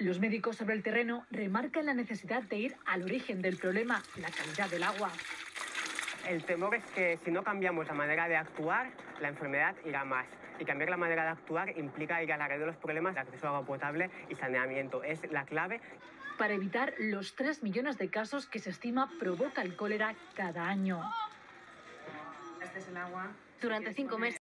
Los médicos sobre el terreno remarcan la necesidad de ir al origen del problema, la calidad del agua. El temor es que si no cambiamos la manera de actuar, la enfermedad irá más. Y cambiar la manera de actuar implica ir a la raíz de los problemas de acceso a agua potable y saneamiento. Es la clave. Para evitar los 3 millones de casos que se estima provoca el cólera cada año. Este es el agua. Durante 5 meses.